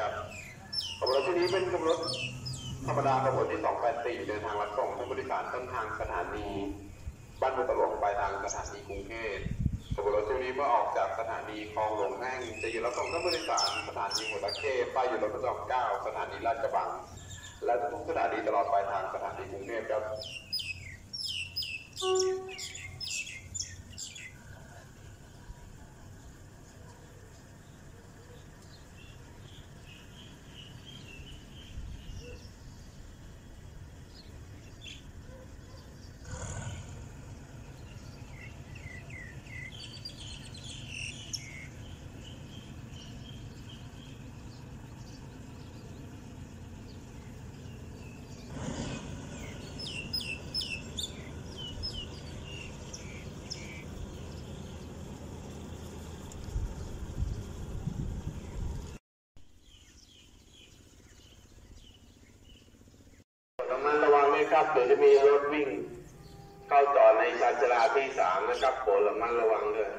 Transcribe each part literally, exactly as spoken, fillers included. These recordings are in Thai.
ครับขบวนรถที่นี้เป็นขบวนรถธรรมดาขบวนที่สองแปดสี่เดินทางรับส่งผู้โดยสารต้นทางสถานีบ้านบุตรหลวงปลายทางสถานีกรุงเทพขบวนรถที่นี้เมื่อออกจากสถานีคลองหลวงแห้งจะหยุดรับส่งผู้โดยสารสถานีหัวตะเข้ป้ายหยุดรถประจำเก้าสถานีลาดกระบังและทุกสถานีตลอดปลายทางสถานีกรุงเทพครับระมัดระวังนะครับเดี๋ยวจะมีรถวิ่งเข้าจอดในชานชาลาที่สามนะครับโปรดระมัดระวังด้วย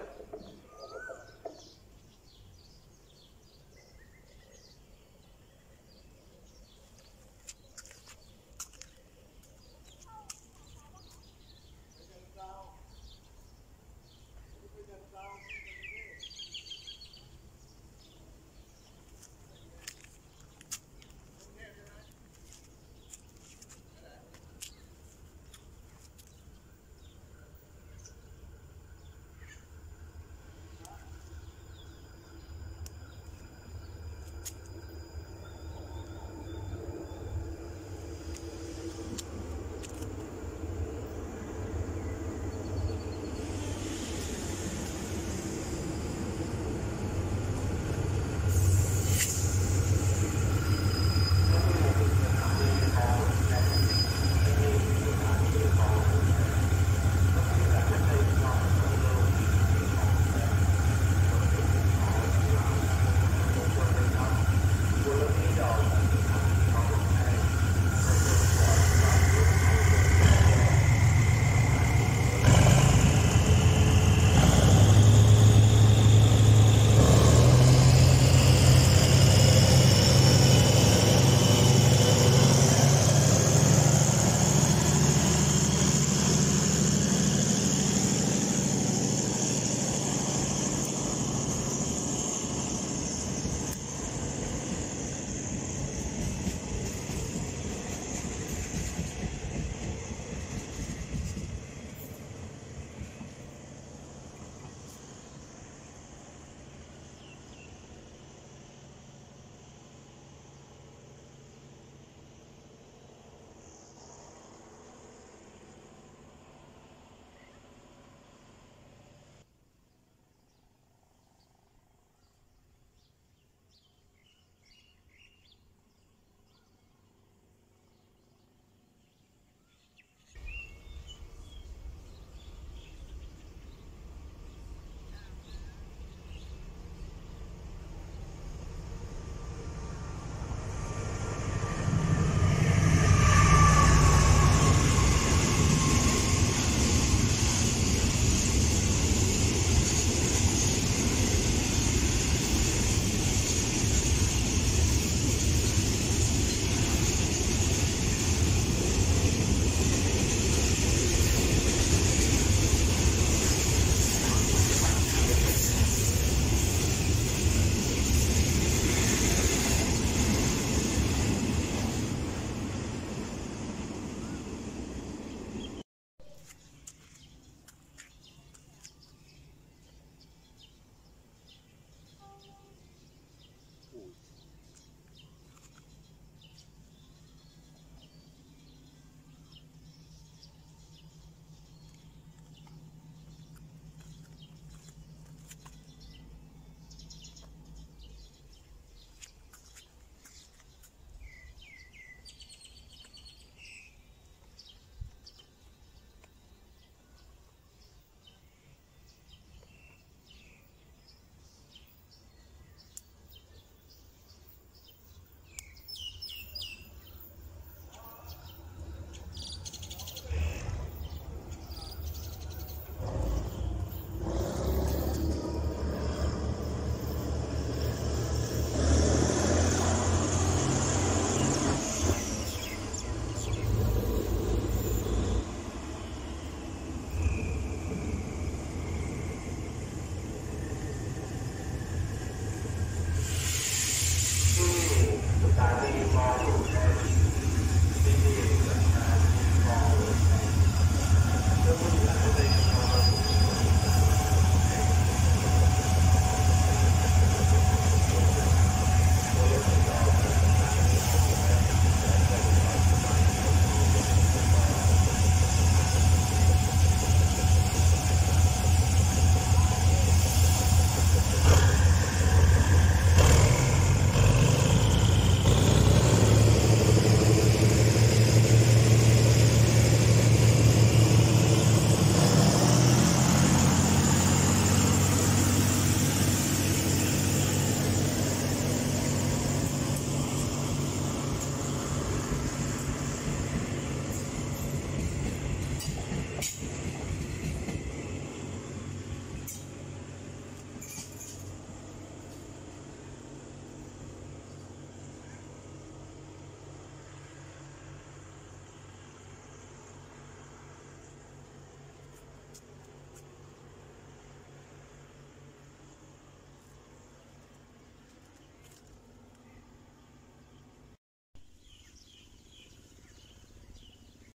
สถานีมออยู่ในที่นี่สถานีมอเพื่อผู้โดยสารใน